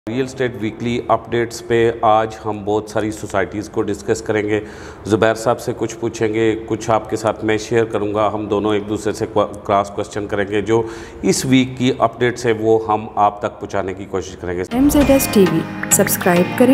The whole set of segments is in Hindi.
रियल स्टेट वीकली अपडेट्स पे आज हम बहुत सारी सोसाइटीज़ को डिस्कस करेंगे। ज़ुबैर साहब से कुछ पूछेंगे, कुछ आपके साथ मैं शेयर करूंगा। हम दोनों एक दूसरे से क्रॉस क्वेश्चन करेंगे। जो इस वीक की अपडेट्स है वो हम आप तक पहुंचाने की कोशिश करेंगे। MZS TV सब्सक्राइब करें।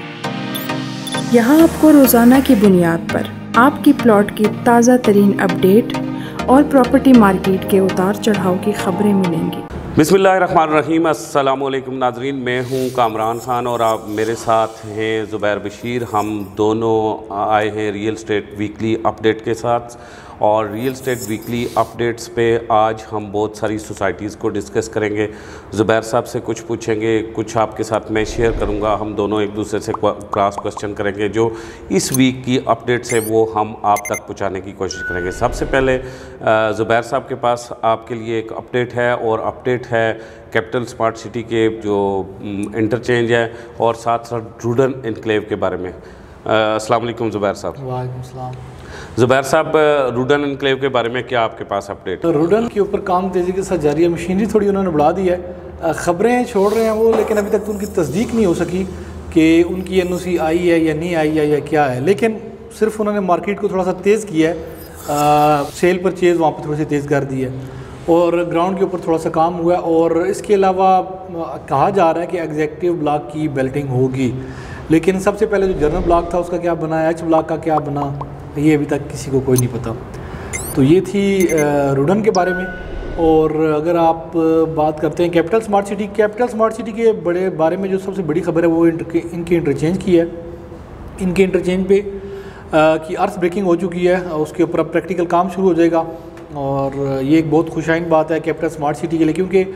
यहाँ आपको रोज़ाना की बुनियाद पर आपकी प्लॉट की ताज़ा तरीन अपडेट और प्रॉपर्टी मार्केट के उतार चढ़ाव की खबरें मिलेंगी। बिस्मिल्लाहिर्रहमानिर्रहीम। अस्सलामुअलैकुम नाजरीन, मैं हूं कामरान खान और आप मेरे साथ हैं ज़ुबैर बशीर। हम दोनों आए हैं रियल स्टेट वीकली अपडेट के साथ और रियल स्टेट वीकली अपडेट्स पे आज हम बहुत सारी सोसाइटीज़ को डिस्कस करेंगे। ज़ुबैर साहब से कुछ पूछेंगे, कुछ आपके साथ मैं शेयर करूंगा। हम दोनों एक दूसरे से क्रॉस क्वेश्चन करेंगे। जो इस वीक की अपडेट्स है वो हम आप तक पहुंचाने की कोशिश करेंगे। सबसे पहले ज़ुबैर साहब के पास आपके लिए एक अपडेट है और अपडेट है कैपिटल स्मार्ट सिटी के जो इंटरचेंज है और साथ साथ रूडन इनक्लेव के बारे में। अस्सलाम वालेकुम ज़ुबैर साहब। वालेकुम सलाम। ज़ुबैर साहब, रूडन इनक्लेव के बारे में क्या आपके पास अपडेट? तो रूडन के ऊपर काम तेज़ी के साथ जारी है। मशीनरी थोड़ी उन्होंने बढ़ा दी है, ख़बरें छोड़ रहे हैं वो, लेकिन अभी तक तो उनकी तस्दीक नहीं हो सकी कि उनकी NOC आई है या नहीं आई है या क्या है। लेकिन सिर्फ उन्होंने मार्केट को थोड़ा सा तेज़ किया है, सेल परचेज़ वहाँ पर थोड़ी सी तेज़ कर दी है और ग्राउंड के ऊपर थोड़ा सा काम हुआ है। और इसके अलावा कहा जा रहा है कि एग्जेक्टिव ब्लॉक की बेल्टिंग होगी, लेकिन सबसे पहले जो जनरल ब्लॉक था उसका क्या बना, H ब्लॉक का क्या बना, ये अभी तक किसी को कोई नहीं पता। तो ये थी रूडन के बारे में। और अगर आप बात करते हैं कैपिटल स्मार्ट सिटी के बड़े बारे में, जो सबसे बड़ी खबर है वो इनके इंटरचेंज की है। इनके इंटरचेंज पे की अर्थ ब्रेकिंग हो चुकी है, उसके ऊपर अब प्रैक्टिकल काम शुरू हो जाएगा और ये एक बहुत खुशाइन बात है कैपिटल स्मार्ट सिटी के लिए, क्योंकि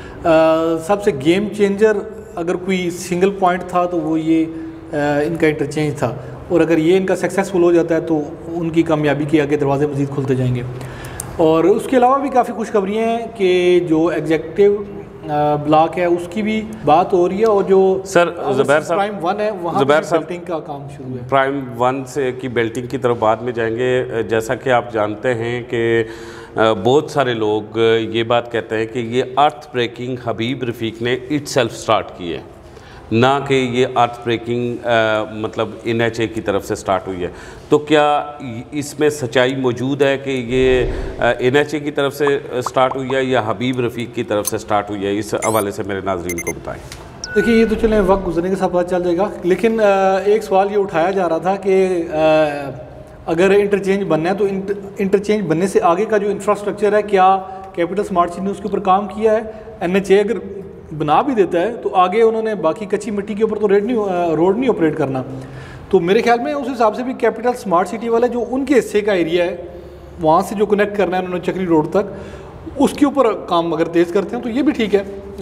सबसे गेम चेंजर अगर कोई सिंगल पॉइंट था तो वो ये इनका इंटरचेंज था। और अगर ये इनका सक्सेसफुल हो जाता है तो उनकी कामयाबी के आगे दरवाजे मज़ीद खुलते जाएंगे। और उसके अलावा भी काफ़ी खुशखबरियाँ हैं कि जो एग्जेक्टिव ब्लॉक है उसकी भी बात हो रही है और जो सर ज़ुबैर साहब प्राइम 1 है वहाँ बेल्टिंग का काम शुरू है। प्राइम 1 से की बेल्टिंग की तरफ बाद में जाएंगे। जैसा कि आप जानते हैं कि बहुत सारे लोग ये बात कहते हैं कि ये अर्थ ब्रेकिंग हबीब रफ़ीक ने इटसेल्फ स्टार्ट की है, ना कि ये अर्थ ब्रेकिंग मतलब NHA की तरफ से स्टार्ट हुई है। तो क्या इसमें सच्चाई मौजूद है कि ये NHA की तरफ से स्टार्ट हुई है या हबीब रफ़ीक की तरफ से स्टार्ट हुई है? इस हवाले से मेरे नाज़रीन को बताएं। देखिए, ये तो चलें वक्त गुजरने के साथ पता चल जाएगा, लेकिन एक सवाल ये उठाया जा रहा था कि अगर इंटरचेंज बनना है तो इंटरचेंज बनने से आगे का जो इंफ्रास्ट्रक्चर है, क्या कैपिटल स्मार्ट सिटी ने उसके ऊपर काम किया है? NHA अगर बना भी देता है तो आगे उन्होंने बाकी कच्ची मिट्टी के ऊपर तो रोड नहीं ऑपरेट करना। तो मेरे ख्याल में उस हिसाब से भी कैपिटल स्मार्ट सिटी वाले जो उनके हिस्से का एरिया है, वहाँ से जो कनेक्ट करना है उन्होंने चक्री रोड तक, उसके ऊपर काम अगर तेज़ करते हैं तो ये भी ठीक है।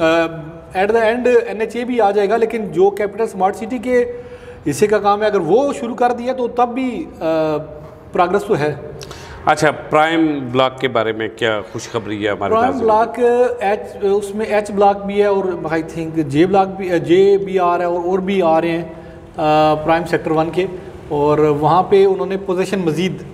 एट द एंड NHA भी आ जाएगा, लेकिन जो कैपिटल स्मार्ट सिटी के हिस्से का काम है अगर वो शुरू कर दिया तो तब भी प्रोग्रेस तो है। अच्छा, प्राइम ब्लॉक के बारे में क्या खुशखबरी है हमारे? प्राइम ब्लॉक उसमें H ब्लॉक भी है और आई थिंक J ब्लॉक भी, J भी आ रहा है और भी आ रहे हैं प्राइम सेक्टर 1 के, और वहाँ पे उन्होंने पोजीशन मज़ीद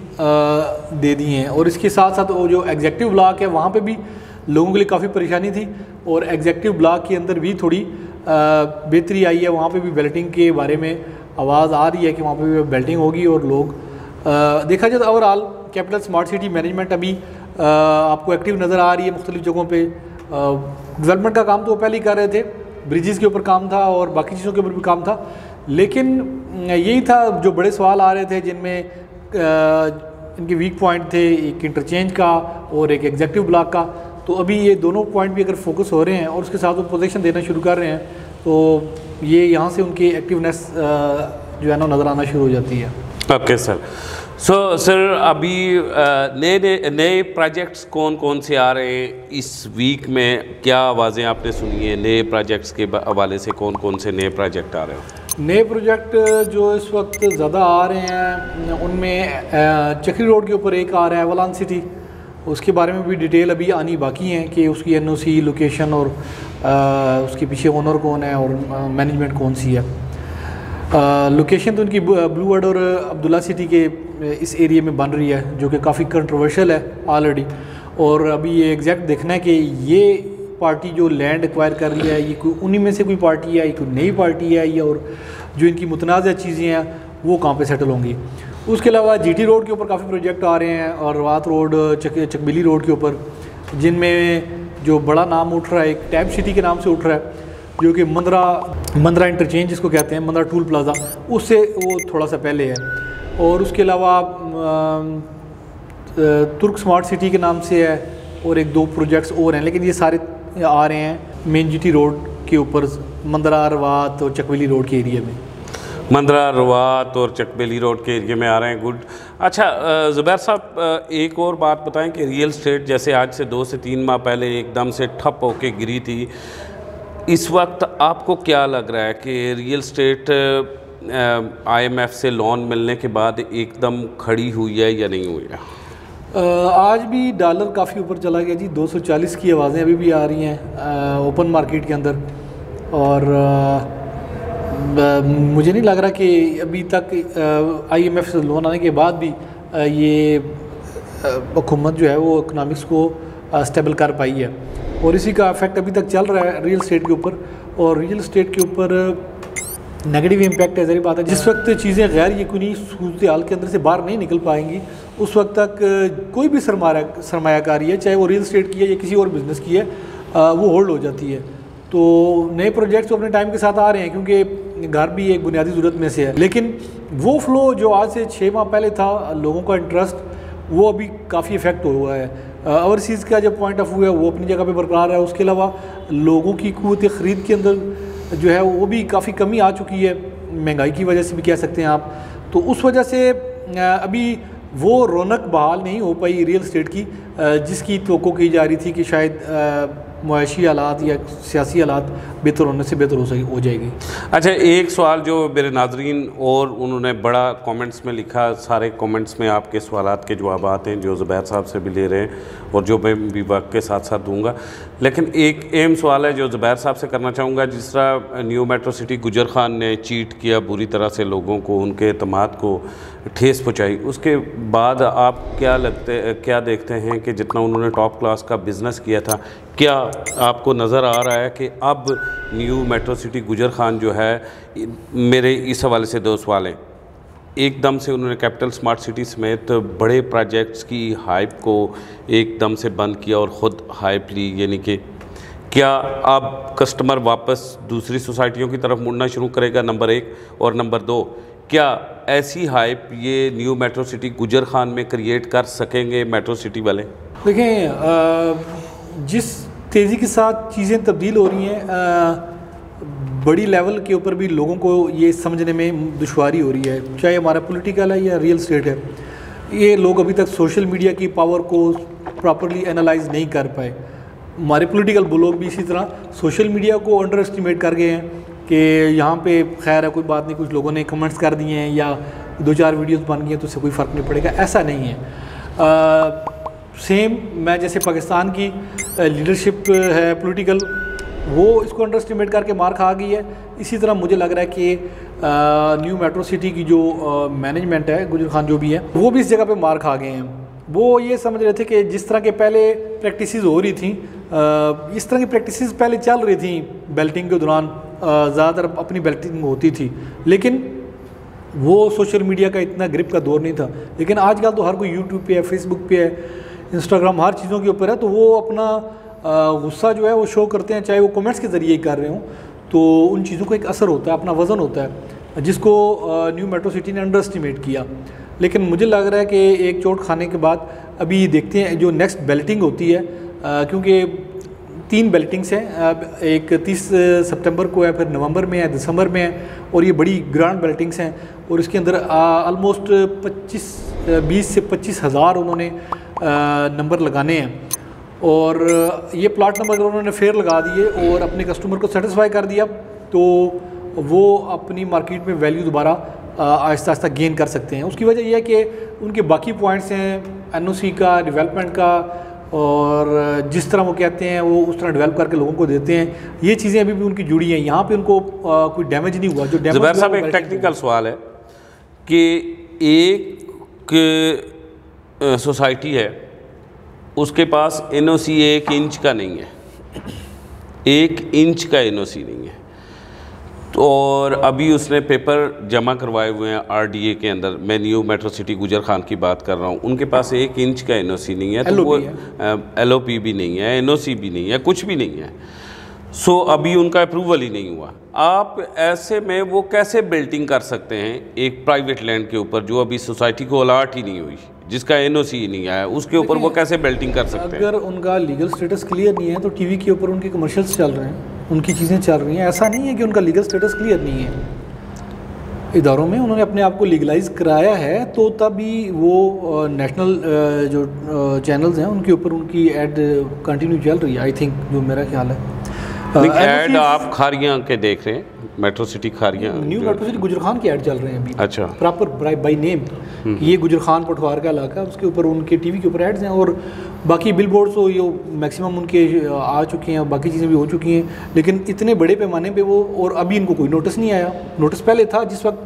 दे दी हैं। और इसके साथ साथ वो जो एग्जेक्टिव ब्लॉक है वहाँ पे भी लोगों के लिए काफ़ी परेशानी थी और एग्जेक्टिव ब्लॉक के अंदर भी थोड़ी बेहतरी आई है। वहाँ पे भी बेल्टिंग के बारे में आवाज़ आ रही है कि वहाँ पे भी बेल्टिंग होगी और लोग देखा जाए तो overall capital smart city management अभी आपको एक्टिव नज़र आ रही है मुख्तलिफ जगहों पे। डेवलपमेंट का काम तो वो पहले ही कर रहे थे, ब्रिजेज़ के ऊपर काम था और बाकी चीज़ों के ऊपर भी काम था, लेकिन यही था जो बड़े सवाल आ रहे थे जिनमें इनके वीक पॉइंट थे, एक इंटरचेंज का और एक एग्जेक्टिव ब्लॉक का। तो अभी ये दोनों पॉइंट भी अगर फोकस हो रहे हैं और उसके साथ वो पोजीशन देना शुरू कर रहे हैं तो ये यहाँ से उनकी एक्टिवनेस जो है ना नज़र आना शुरू हो जाती है। Okay sir. सर अभी नए प्रोजेक्ट्स कौन कौन से आ रहे हैं इस वीक में? क्या आवाज़ें आपने सुनी है नए प्रोजेक्ट्स के हवाले से? कौन कौन से नए प्रोजेक्ट आ रहे हैं? नए प्रोजेक्ट जो इस वक्त ज़्यादा आ रहे हैं उनमें चक्री रोड के ऊपर एक आ रहा है वलान सिटी, उसके बारे में भी डिटेल अभी आनी बाकी हैं कि उसकी NOC लोकेशन और उसके पीछे ओनर कौन है और मैनेजमेंट कौन सी है। लोकेशन तो उनकी ब्लू वर्ड और अब्दुल्ला सिटी के इस एरिया में बन रही है, जो कि काफ़ी कंट्रोवर्शियल है ऑलरेडी। और अभी ये एग्जैक्ट देखना है कि ये पार्टी जो लैंड एक्वायर कर रही है ये कोई उन्हीं में से कोई पार्टी है, ये कोई नई पार्टी है, या और जो इनकी मुतनाज़ चीज़ें हैं वो कहाँ पे सेटल होंगी। उसके अलावा जीटी रोड के ऊपर काफ़ी प्रोजेक्ट आ रहे हैं और रवात रोड, चकबिली रोड के ऊपर, जिनमें जो बड़ा नाम उठ रहा है एक टैब सिटी के नाम से उठ रहा है, जो कि मंदरा इंटरचेंज जिसको कहते हैं, मंदरा टूल प्लाजा, उससे वो थोड़ा सा पहले है। और उसके अलावा तुर्क स्मार्ट सिटी के नाम से है और एक दो प्रोजेक्ट्स और हैं, लेकिन ये सारे आ रहे हैं मेन जीटी रोड के ऊपर, मंदरा, रवात और चकबिली रोड के एरिया में। मंदरा, रवात और चकबेली रोड के एरिया में आ रहे हैं। गुड। अच्छा ज़ुबैर साहब, एक और बात बताएं कि रियल स्टेट जैसे आज से 2 से 3 माह पहले एकदम से ठप होके गिरी थी, इस वक्त आपको क्या लग रहा है कि रियल स्टेट IMF से लोन मिलने के बाद एकदम खड़ी हुई है या नहीं हुई है? आज भी डॉलर काफ़ी ऊपर चला गया जी, 240 की आवाज़ें अभी भी आ रही हैं ओपन मार्केट के अंदर। और मुझे नहीं लग रहा कि अभी तक IMF से लोन आने के बाद भी ये हुकूमत जो है वो इकनॉमिक्स को स्टेबल कर पाई है, और इसी का इफेक्ट अभी तक चल रहा है रियल स्टेट के ऊपर। और रियल स्टेट के ऊपर नेगेटिव इम्पैक्ट है, ज़ाहिर बात है। जिस वक्त चीज़ें गैर यकीनी सूरत हाल के अंदर से बाहर नहीं निकल पाएंगी, उस वक्त तक कोई भी सरमायाकारी है, चाहे वो रियल स्टेट की है या किसी और बिज़नेस की है, वो होल्ड हो जाती है। तो नए प्रोजेक्ट्स अपने टाइम के साथ आ रहे हैं, क्योंकि घर भी एक बुनियादी ज़रूरत में से है, लेकिन वो फ्लो जो आज से 6 माह पहले था, लोगों का इंटरेस्ट, वो अभी काफ़ी इफेक्ट हुआ है। ओवरसीज़ का जो पॉइंट ऑफ व्यू है वो अपनी जगह पे बरकरार है। उसके अलावा लोगों की क़ुव्वत ख़रीद के अंदर जो है वो भी काफ़ी कमी आ चुकी है, महंगाई की वजह से भी कह सकते हैं आप। तो उस वजह से अभी वो रौनक बहाल नहीं हो पाई रियल स्टेट की, जिसकी तवक्को की जा रही थी कि शायद मुआशी हालात या सियासी हालात बेहतर होने से बेहतर हो जाएगी। अच्छा, एक सवाल जो मेरे नाजरीन और उन्होंने बड़ा कमेंट्स में लिखा, सारे कमेंट्स में आपके सवालात के जवाबात हैं जो ज़ुबैर साहब से भी ले रहे हैं और जो मैं भी वक्त के साथ साथ दूंगा, लेकिन एक अहम सवाल है जो ज़ुबैर साहब से करना चाहूँगा। जिस तरह new metro city Gujar Khan ने चीट किया, बुरी तरह से लोगों को, उनके एतमाद को ठेस पहुँचाई, उसके बाद आप क्या देखते हैं कि जितना उन्होंने टॉप क्लास का बिज़नेस किया था, क्या आपको नज़र आ रहा है कि अब new metro city Gujar Khan जो है, मेरे इस हवाले से 2 सवाल हैं। एकदम से उन्होंने कैपिटल स्मार्ट सिटी समेत बड़े प्रोजेक्ट्स की हाइप को एकदम से बंद किया और ख़ुद हाइप ली, यानी कि क्या अब कस्टमर वापस दूसरी सोसाइटियों की तरफ मुड़ना शुरू करेगा, नंबर 1। और नंबर 2, क्या ऐसी हाइप ये new metro city Gujar Khan में क्रिएट कर सकेंगे मेट्रो सिटी वाले? देखें, जिस तेज़ी के साथ चीज़ें तब्दील हो रही हैं, बड़ी लेवल के ऊपर भी लोगों को ये समझने में दुश्वारी हो रही है, चाहे हमारा पॉलिटिकल है या रियल स्टेट है। ये लोग अभी तक सोशल मीडिया की पावर को प्रॉपर्ली एनालाइज नहीं कर पाए। हमारे पॉलिटिकल लोग भी इसी तरह सोशल मीडिया को अंडर एस्टिमेट कर गए हैं कि यहाँ पे खैर है, कोई बात नहीं, कुछ लोगों ने कमेंट्स कर दिए हैं या 2-4 वीडियोस बन गई हैं तो उससे कोई फ़र्क नहीं पड़ेगा, ऐसा नहीं है। सेम मैं जैसे पाकिस्तान की लीडरशिप है पॉलिटिकल, वो इसको अंडर एस्टिमेट करके मार खा गई है। इसी तरह मुझे लग रहा है कि न्यू मेट्रो सिटी की जो मैनेजमेंट है, गुजर खान जो भी है, वो भी इस जगह पे मार खा गए हैं। वो ये समझ रहे थे कि जिस तरह के पहले प्रैक्टिसेस हो रही थी, इस तरह की प्रैक्टिसेस पहले चल रही थी बेल्टिंग के दौरान, ज़्यादातर अपनी बेल्टिंग होती थी, लेकिन वो सोशल मीडिया का इतना ग्रिप का दौर नहीं था। लेकिन आजकल तो हर कोई यूट्यूब पे है, फेसबुक पे है, इंस्टाग्राम, हर चीज़ों के ऊपर है, तो वो अपना गुस्सा जो है वो शो करते हैं, चाहे वो कमेंट्स के ज़रिए ही कर रहे हों, तो उन चीज़ों को एक असर होता है, अपना वज़न होता है, जिसको न्यू मेट्रो सिटी ने अंडर एस्टिमेट किया। लेकिन मुझे लग रहा है कि एक चोट खाने के बाद अभी देखते हैं जो नेक्स्ट बेल्टिंग होती है, क्योंकि 3 बेल्टिंग्स हैं, एक 30 सितंबर को है, फिर नवंबर में है, दिसंबर में है, और ये बड़ी ग्रांड बेल्टिंग्स हैं। और इसके अंदर ऑलमोस्ट 20 से 25 हज़ार उन्होंने नंबर लगाने हैं, और ये प्लाट नंबर उन्होंने फेयर लगा दिए और अपने कस्टमर को सेटिस्फाई कर दिया, तो वो अपनी मार्केट में वैल्यू दोबारा आहिस्ता आहिस्ता गेन कर सकते हैं। उसकी वजह यह है कि उनके बाकी पॉइंट्स हैं NOC का, डेवलपमेंट का, और जिस तरह वो कहते हैं वो उस तरह डेवलप करके लोगों को देते हैं। ये चीज़ें अभी भी उनकी जुड़ी हैं, यहाँ पे उनको कोई डैमेज नहीं हुआ। जो डैमेज, ज़ुबैर साहब, एक टेक्निकल सवाल है कि एक सोसाइटी है, उसके पास NOC 1 इंच का नहीं है, 1 इंच का एनओसी नहीं है। तो और अभी उसने पेपर जमा करवाए हुए हैं आरडीए के अंदर। मैं new metro city Gujar Khan की बात कर रहा हूँ, उनके पास 1 इंच का एनओसी नहीं है, तो वो एलओपी भी नहीं है, एनओसी भी नहीं है, कुछ भी नहीं है। सो अभी उनका अप्रूवल ही नहीं हुआ। आप ऐसे में वो कैसे बिल्डिंग कर सकते हैं एक प्राइवेट लैंड के ऊपर जो अभी सोसाइटी को अलाट ही नहीं हुई, जिसका एनओसी ही नहीं आया, उसके ऊपर वो कैसे बिल्डिंग कर सकते हैं? अगर उनका लीगल स्टेटस क्लियर नहीं है तो टीवी के ऊपर उनके कमर्शियल्स चल रहे हैं, उनकी चीज़ें चल रही हैं। ऐसा नहीं है कि उनका लीगल स्टेटस क्लियर नहीं है। इदारों में उन्होंने अपने आप को लीगलाइज कराया है, तो तभी वो नेशनल जो चैनल्स हैं उनके ऊपर उनकी एड कंटिन्यू चल रही है। आई थिंक, जो मेरा ख्याल है। एड आप खारियां के देख रहे हैं, metro city Kharian, new metro city Gujar Khan की ऐड चल रहे हैं अभी। अच्छा, प्रॉपर बाय नेम ये गुजर खान पटवार का इलाका, उसके ऊपर उनके टीवी के ऊपर एड्स हैं। और बाकी बिल बोर्ड्स तो ये मैक्सिमम उनके आ चुके हैं, बाकी चीज़ें भी हो चुकी हैं, लेकिन इतने बड़े पैमाने पे वो, और अभी इनको कोई नोटिस नहीं आया। नोटिस पहले था जिस वक्त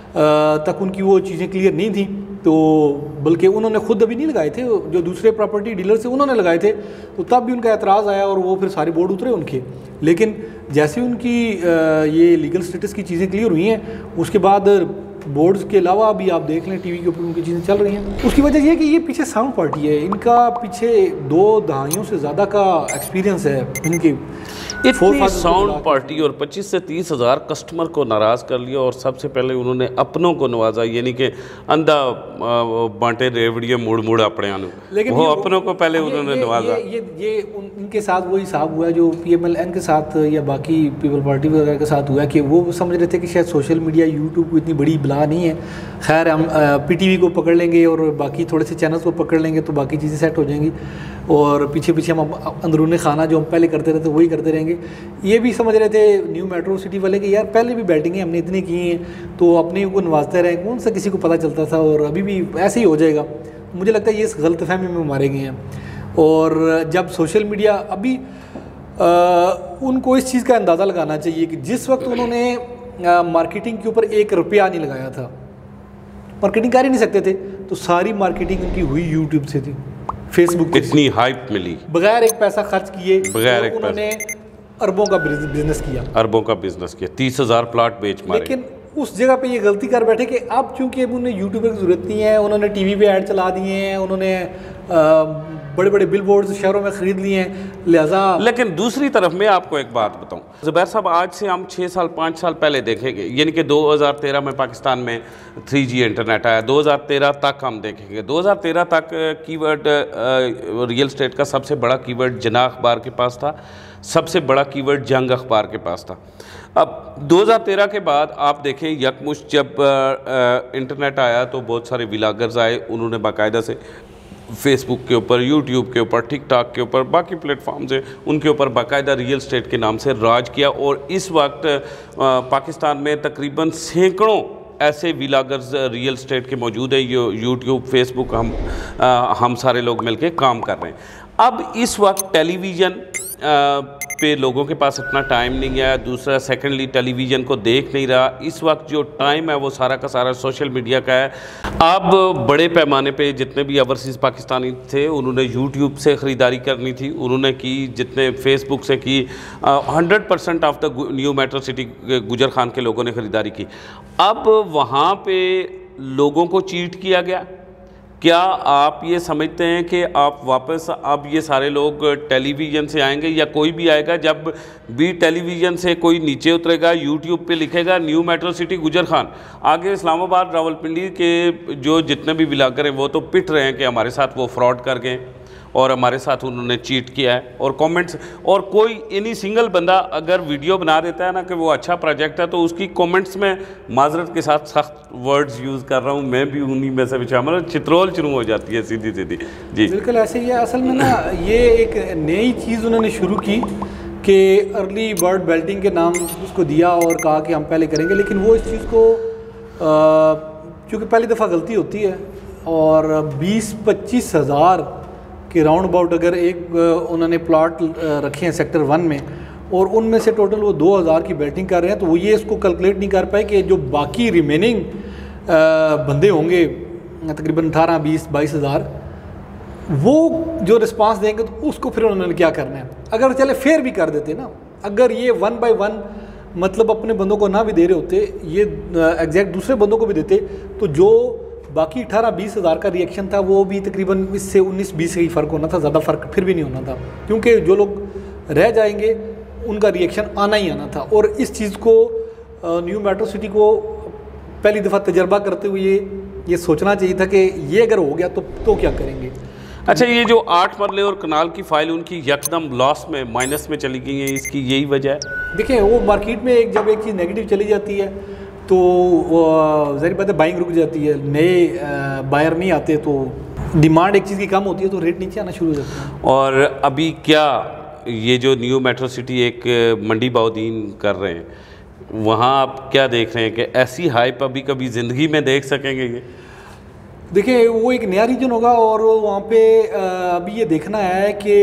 तक उनकी वो चीज़ें क्लियर नहीं थी, तो बल्कि उन्होंने खुद अभी नहीं लगाए थे, जो दूसरे प्रॉपर्टी डीलर से उन्होंने लगाए थे, तो तब भी उनका एतराज़ आया और वो फिर सारे बोर्ड उतरे उनके। लेकिन जैसे उनकी ये लीगल स्टेटस की चीज़ें क्लियर हुई हैं, उसके बाद बोर्ड्स के अलावा अभी आप देख लें टीवी के ऊपर उनकी चीज़ें चल रही हैं। उसकी वजह ये कि ये पीछे साउंड पार्टी है, इनका पीछे 2 दहाइयों से ज़्यादा का एक्सपीरियंस है इनके। इतनी साउंड पार्टी और 25 से 30 हज़ार कस्टमर को नाराज़ कर लिया, और सबसे पहले उन्होंने अपनों को नवाजा, यानी कि अंधा बांटे रेवड़िया मुड़ मुड़ अपने आने, लेकिन वो अपनों को पहले उन्होंने नवाजा। ये उनके साथ वही हिसाब हुआ जो PMLN के साथ या बाकी पीपल पार्टी वगैरह के साथ हुआ, कि वो समझ रहे थे कि शायद सोशल मीडिया यूट्यूब को इतनी बड़ी बला नहीं है, खैर हम PTV को पकड़ लेंगे और बाकी थोड़े से चैनल्स को पकड़ लेंगे तो बाकी चीज़ें सेट हो जाएंगी, और पीछे पीछे हम अंदरूनी खाना जो हम पहले करते रहते वही करते रहेंगे। ये भी समझ रहे थे न्यू मेट्रो सिटी वाले कि यार पहले भी बैटिंगें हमने इतनी की हैं, तो अपने को नवाजते रहे, कौन सा किसी को पता चलता था, और अभी भी ऐसे ही हो जाएगा। मुझे लगता है ये इस गलतफहमी में मारे गए हैं। और जब सोशल मीडिया अभी उनको इस चीज़ का अंदाज़ा लगाना चाहिए कि जिस वक्त उन्होंने मार्केटिंग के ऊपर 1 रुपया नहीं लगाया था, मार्केटिंग कर ही नहीं सकते थे, तो सारी मार्केटिंग उनकी हुई यूट्यूब से थी, फेसबुक, इतनी हाइप मिली बगैर एक पैसा खर्च किए, बगैर एक उन्होंने अरबों का बिजनेस किया, अरबों का बिजनेस किया, 30,000 प्लाट बेच मारे। लेकिन उस जगह पे ये गलती कर बैठे कि अब चूंकि अब उन्हें यूट्यूबर की ज़रूरत नहीं है, उन्होंने टीवी पे ऐड चला दिए हैं, उन्होंने बड़े बड़े बिल बोर्ड शहरों में ख़रीद लिए हैं, लिहाजा। लेकिन दूसरी तरफ मैं आपको एक बात बताऊं ज़ुबैर साहब, आज से हम 6 साल 5 साल पहले देखेंगे, यानी कि 2013 में पाकिस्तान में 3G इंटरनेट आया, 2013 तक हम देखेंगे। 2013 तक कीवर्ड रियल स्टेट का सबसे बड़ा कीवर्ड जना अखबार के पास था, सबसे बड़ा कीवर्ड जंग अखबार के पास था। अब 2013 के बाद आप देखें यकमुश्त जब इंटरनेट आया तो बहुत सारे व्लॉगर्स आए, उन्होंने बाकायदा से फेसबुक के ऊपर, यूट्यूब के ऊपर, टिकटॉक के ऊपर, बाकी प्लेटफॉर्म्स हैं उनके ऊपर बाकायदा रियल स्टेट के नाम से राज किया। और इस वक्त पाकिस्तान में तकरीबन सैकड़ों ऐसे व्लॉगर्स रियल स्टेट के मौजूद हैं, यूट्यूब, फेसबुक, हम सारे लोग मिलके काम कर रहे हैं। अब इस वक्त टेलीविज़न पे लोगों के पास इतना टाइम नहीं है, दूसरा सेकेंडली टेलीविज़न को देख नहीं रहा, इस वक्त जो टाइम है वो सारा का सारा सोशल मीडिया का है। अब बड़े पैमाने पे जितने भी ओवरसीज़ पाकिस्तानी थे उन्होंने यूट्यूब से ख़रीदारी करनी थी, उन्होंने की, जितने फेसबुक से की, 100% of the new metro city Gujar Khan के लोगों ने ख़रीदारी की। अब वहाँ पे लोगों को चीट किया गया। क्या आप ये समझते हैं कि आप वापस अब ये सारे लोग टेलीविज़न से आएंगे, या कोई भी आएगा जब भी टेलीविज़न से कोई नीचे उतरेगा, यूट्यूब पे लिखेगा new metro city Gujar Khan, आगे इस्लामाबाद, रावलपिंडी के जो जितने भी व्लॉगर हैं वो तो पिट रहे हैं कि हमारे साथ वो फ्रॉड कर गए और हमारे साथ उन्होंने चीट किया है, और कमेंट्स, और कोई एनी सिंगल बंदा अगर वीडियो बना देता है ना कि वो अच्छा प्रोजेक्ट है, तो उसकी कमेंट्स में माजरत के साथ सख्त वर्ड्स यूज़ कर रहा हूँ, मैं भी उन्हीं में से शामिल, चित्रोल शुरू हो जाती है सीधी सीधी। जी बिल्कुल ऐसे ही है। असल में ना ये एक नई चीज़ उन्होंने शुरू की कि अर्ली बर्ड बेल्टिंग के नाम उसको दिया और कहा कि हम पहले करेंगे, लेकिन वो इस चीज़ को चूँकि पहली दफ़ा गलती होती है, और 20-25 हज़ार कि राउंड अबाउट अगर एक उन्होंने प्लॉट रखे हैं सेक्टर 1 में, और उनमें से टोटल वो 2000 की बैटिंग कर रहे हैं, तो वो ये इसको कैलकुलेट नहीं कर पाए कि जो बाकी रिमेनिंग बंदे होंगे तकरीबन 18-20-22 हज़ार, वो जो रिस्पांस देंगे तो उसको फिर उन्होंने क्या करना है। अगर चले फेयर भी कर देते ना, अगर ये 1 बाय 1 मतलब अपने बंदों को ना भी दे रहे होते, ये एग्जैक्ट दूसरे बंदों को भी देते, तो जो बाकी 18-20 हज़ार का रिएक्शन था वो भी तकरीबन इससे 19-20 ही फ़र्क होना था, ज़्यादा फ़र्क फिर भी नहीं होना था, क्योंकि जो लोग रह जाएंगे उनका रिएक्शन आना ही आना था। और इस चीज़ को न्यू मेट्रो सिटी को पहली दफ़ा तजर्बा करते हुए ये सोचना चाहिए था कि ये अगर हो गया तो क्या करेंगे। अच्छा, ये जो 8 मरले और कनाल की फाइल उनकी यकदम लॉस में माइनस में चली गई है, इसकी यही वजह है? देखिए, वो मार्केट में जब एक चीज़ नेगेटिव चली जाती है तो ज़ाहिर बात है बाइंग रुक जाती है, नए बायर नहीं आते, तो डिमांड एक चीज़ की कम होती है तो रेट नीचे आना शुरू हो जाता है। और अभी क्या ये जो न्यू मेट्रो सिटी एक मंडी बाउदीन कर रहे हैं, वहाँ आप क्या देख रहे हैं कि ऐसी हाइप अभी कभी ज़िंदगी में देख सकेंगे ये? देखिए, वो एक नया रीजन होगा और वहाँ पे अभी ये देखना है कि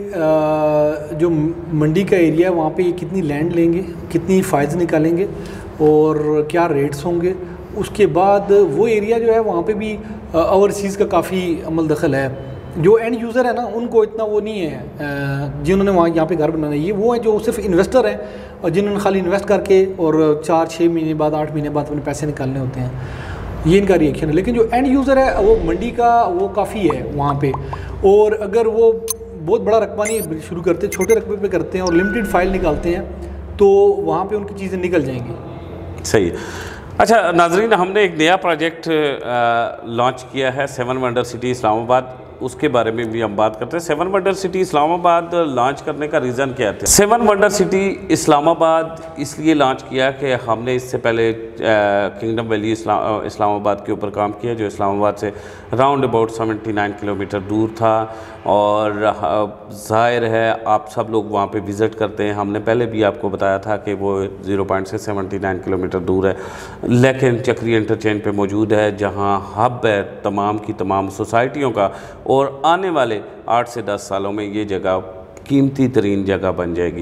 जो मंडी का एरिया है वहाँ पे ये कितनी लैंड लेंगे, कितनी फ़ायदे निकालेंगे और क्या रेट्स होंगे। उसके बाद वो एरिया जो है वहाँ पे भी ओवरसीज़ का काफ़ी अमल दखल है। जो एंड यूज़र है ना, उनको इतना वो नहीं है जिन्होंने वहाँ यहाँ पे घर बनाना है, ये वो है जो सिर्फ इन्वेस्टर हैं और जिन्होंने खाली इन्वेस्ट करके और 4-6 महीने बाद 8 महीने बाद अपने पैसे निकालने होते हैं, ये इनका रिएक्शन है। लेकिन जो एंड यूज़र है वो मंडी का वो काफ़ी है वहाँ पे, और अगर वो बहुत बड़ा रकबा नहीं शुरू करते, छोटे रकबे पे करते हैं और लिमिटेड फाइल निकालते हैं, तो वहाँ पे उनकी चीज़ें निकल जाएंगी। सही है। अच्छा नाजरीन, हमने एक नया प्रोजेक्ट लॉन्च किया है 7 वंडर सिटी इस्लामाबाद, उसके बारे में भी हम बात करते हैं। 7 वंडर सिटी इस्लामाबाद लॉन्च करने का रीज़न क्या था? 7 वंडर सिटी इस्लामाबाद इसलिए लॉन्च किया कि हमने इससे पहले किंगडम वैली इस्लामाबाद के ऊपर काम किया, जो इस्लामाबाद से राउंड अबाउट 79 किलोमीटर दूर था, और ज़ाहिर है आप सब लोग वहाँ पे विज़िट करते हैं। हमने पहले भी आपको बताया था कि वो 0 पॉइंट से 79 किलोमीटर दूर है, लेकिन चक्री इंटरचेंज पे मौजूद है, जहाँ हब है तमाम की तमाम सोसाइटियों का, और आने वाले 8 से 10 सालों में ये जगह कीमती तरीन जगह बन जाएगी।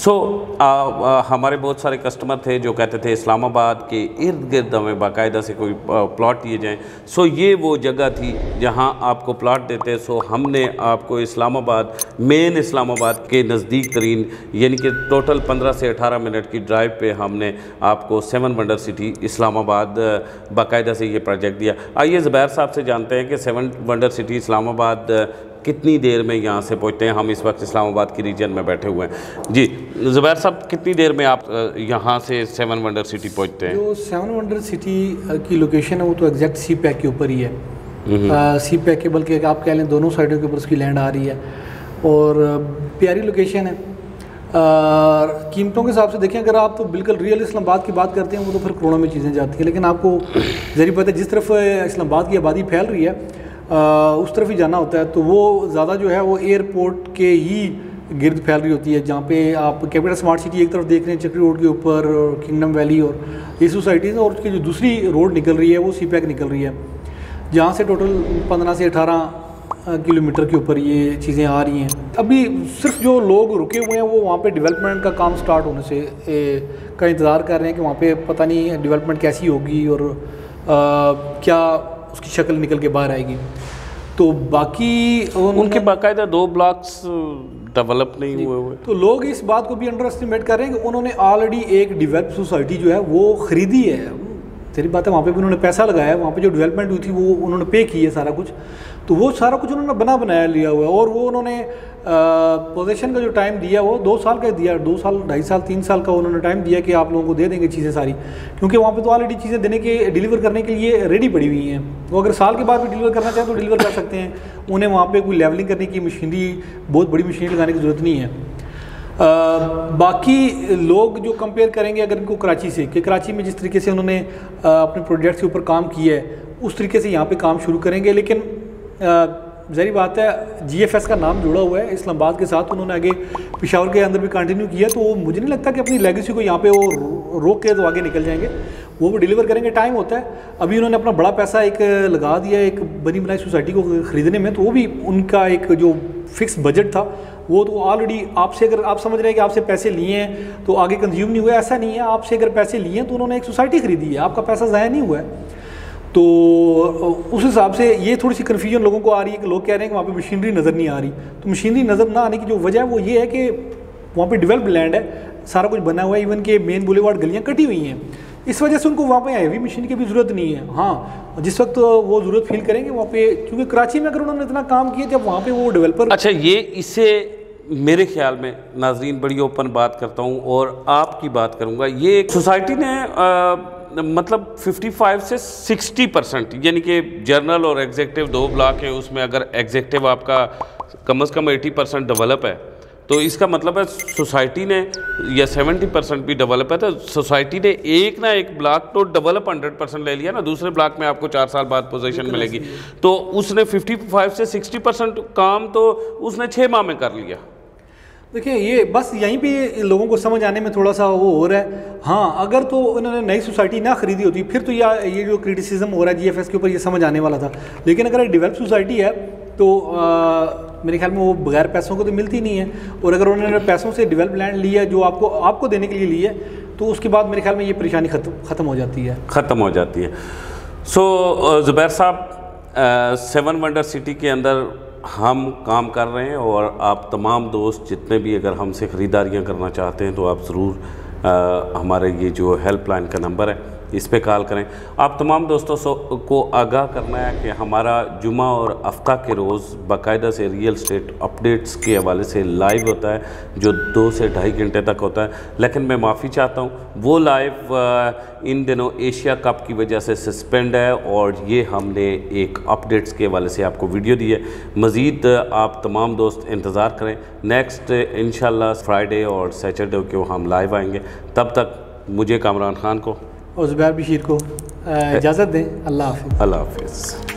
हमारे बहुत सारे कस्टमर थे जो कहते थे इस्लामाबाद के इर्द गिर्द हमें बाकायदा से कोई प्लॉट दिए जाएँ। ये वो जगह थी जहां आपको प्लॉट देते। हमने आपको इस्लामाबाद, मेन इस्लामाबाद के नज़दीक तरीन, यानी कि टोटल 15 से 18 मिनट की ड्राइव पे हमने आपको 7 वंडर सिटी इस्लामाबाद बाकायदा से ये प्रोजेक्ट दिया। आइए ज़ुबैर साहब से जानते हैं कि 7 वंडर सिटी इस्लामाबाद कितनी देर में यहाँ से पहुँचते हैं। हम इस वक्त इस्लामाबाद की रीजन में बैठे हुए हैं। जी ज़ुबैर साहब, कितनी देर में आप यहाँ से 7 वंडर सिटी पहुँचते हैं? जो 7 वंडर सिटी की लोकेशन है वो तो एग्जैक्ट सी पैक के ऊपर ही है। सी पैक के, बल्कि आप कह लें दोनों साइडों के ऊपर उसकी लैंड आ रही है और प्यारी लोकेशन है। कीमतों के हिसाब से देखें, अगर आप तो बिल्कुल रियल इस्लामाबाद की बात करते हैं वो तो फिर करोड़ों में चीज़ें जाती हैं, लेकिन आपको ज़रूर पता है जिस तरफ इस्लामाबाद की आबादी फैल रही है उस तरफ ही जाना होता है, तो वो ज़्यादा जो है वो एयरपोर्ट के ही गिर्द फैल रही होती है। जहाँ पे आप कैपिटल स्मार्ट सिटी एक तरफ देख रहे हैं चक्री रोड के ऊपर, किंगडम वैली और ये सोसाइटीज़, और उसकी जो दूसरी रोड निकल रही है वो सी पैक निकल रही है, जहाँ से टोटल 15 से 18 किलोमीटर के ऊपर ये चीज़ें आ रही हैं। अभी सिर्फ जो लोग रुके हुए हैं वो वहाँ पे डेवलपमेंट का काम स्टार्ट होने से का इंतज़ार कर रहे हैं कि वहाँ पे पता नहीं डेवलपमेंट कैसी होगी और क्या उसकी शक्ल निकल के बाहर आएगी। तो बाकी उनके बाकायदा 2 ब्लॉक्स डेवलप नहीं हुए। तो लोग इस बात को भी अंडर एस्टिमेट कर रहे हैं कि उन्होंने ऑलरेडी एक डेवलप सोसाइटी जो है वो ख़रीदी है। तेरी बात है, वहाँ पे भी उन्होंने पैसा लगाया, वहाँ पे जो डेवलपमेंट हुई थी वो उन्होंने पे की है सारा कुछ, तो वो सारा कुछ उन्होंने बनाया लिया हुआ है। और वो उन्होंने पोजीशन का जो टाइम दिया वो 2 साल का दिया, 2 साल 2.5 साल 3 साल का उन्होंने टाइम दिया कि आप लोगों को दे देंगे चीज़ें सारी, क्योंकि वहाँ पे तो ऑलरेडी चीज़ें देने के डिलीवर करने के लिए रेडी पड़ी हुई हैं। वो अगर साल के बाद भी डिलीवर करना चाहें तो डिलीवर कर सकते हैं। उन्हें वहाँ पर कोई लेवलिंग करने की मशीनरी, बहुत बड़ी मशीनरी लगाने की ज़रूरत नहीं है। बाकी लोग जो कंपेयर करेंगे अगर इनको कराची से, कि कराची में जिस तरीके से उन्होंने अपने प्रोजेक्ट्स के ऊपर काम किया है उस तरीके से यहाँ पे काम शुरू करेंगे। लेकिन ज़ाहिर बात है GFS का नाम जुड़ा हुआ है इस्लामाबाद के साथ, उन्होंने आगे पेशावर के अंदर भी कंटिन्यू किया, तो मुझे नहीं लगता कि अपनी लेगेसी को यहाँ पे वो रोक के तो आगे निकल जाएंगे। वो भी डिलीवर करेंगे, टाइम होता है। अभी उन्होंने अपना बड़ा पैसा एक लगा दिया एक बनी बनाई सोसाइटी को ख़रीदने में, तो वो भी उनका एक जो फिक्स बजट था वो तो ऑलरेडी आपसे, अगर आप समझ रहे हैं कि आपसे पैसे लिए हैं तो आगे कंज्यूम नहीं हुआ, ऐसा नहीं है। आपसे अगर पैसे लिए हैं तो उन्होंने एक सोसाइटी ख़रीदी है, आपका पैसा ज़ाया नहीं हुआ है। तो उस हिसाब से ये थोड़ी सी कन्फ्यूजन लोगों को आ रही है कि लोग कह रहे हैं कि वहाँ पे मशीनरी नज़र नहीं आ रही। तो मशीनरी नज़र ना आने की जो वजह है वो ये है कि वहाँ पे डेवलप्ड लैंड है, सारा कुछ बना हुआ है, इवन के मेन बुलेवार्ड गलियाँ कटी हुई हैं, इस वजह से उनको वहाँ पे हैवी मशीन की भी ज़रूरत नहीं है। हाँ, जिस वक्त वो ज़रूरत फील करेंगे वहाँ पे, क्योंकि कराची में अगर उन्होंने इतना काम किया जब वहाँ पे वो डेवलपर। अच्छा, ये इससे मेरे ख्याल में नाजरीन बड़ी ओपन बात करता हूँ और आपकी बात करूँगा, ये सोसाइटी ने मतलब 55 से 60% यानी कि जर्नल और एग्जेक्टिव 2 ब्लॉक हैं, उसमें अगर एग्जेक्टिव आपका कम से कम 80% डेवलप है तो इसका मतलब है सोसाइटी ने, या 70% भी डेवलप है, तो सोसाइटी ने एक ना एक ब्लॉक तो डेवलप 100% ले लिया ना, दूसरे ब्लॉक में आपको 4 साल बाद पोजीशन मिलेगी, तो उसने 55 से 60% काम तो उसने 6 माह में कर लिया। देखिए, ये बस यहीं पे लोगों को समझ आने में थोड़ा सा वो हो रहा है। हाँ, अगर तो उन्होंने नई सोसाइटी ना खरीदी होती फिर तो ये जो क्रिटिसिज्म हो रहा है जीएफएस के ऊपर, ये समझ आने वाला था। लेकिन अगर डेवलप सोसाइटी है तो मेरे ख्याल में वो बगैर पैसों को तो मिलती नहीं है, और अगर उन्होंने पैसों से डेवलप लैंड लिया जो आपको देने के लिए ली है, तो उसके बाद मेरे ख्याल में ये परेशानी ख़त्म हो जाती है। सो ज़ुबैर साहब, 7 वंडर सिटी के अंदर हम काम कर रहे हैं, और आप तमाम दोस्त जितने भी अगर हमसे ख़रीदारियाँ करना चाहते हैं तो आप ज़रूर हमारे ये जो हेल्पलाइन का नंबर है इस पे कॉल करें। आप तमाम दोस्तों को आगाह करना है कि हमारा जुमा और हफ्ता के रोज़ बाकायदा से रियल स्टेट अपडेट्स के हवाले से लाइव होता है, जो 2 से 2.5 घंटे तक होता है। लेकिन मैं माफ़ी चाहता हूँ, वो लाइव इन दिनों एशिया कप की वजह से सस्पेंड है, और ये हमने एक अपडेट्स के हवाले से आपको वीडियो दी है। मज़ीद आप तमाम दोस्त इंतज़ार करें, नेक्स्ट इंशाल्लाह फ्राइडे और सैटरडे को हम लाइव आएंगे। तब तक मुझे कामरान खान को और ज़ुबैर बशीर को इजाज़त दें। अल्लाह हाफ़िज़। अल्लाह हाफ़िज़।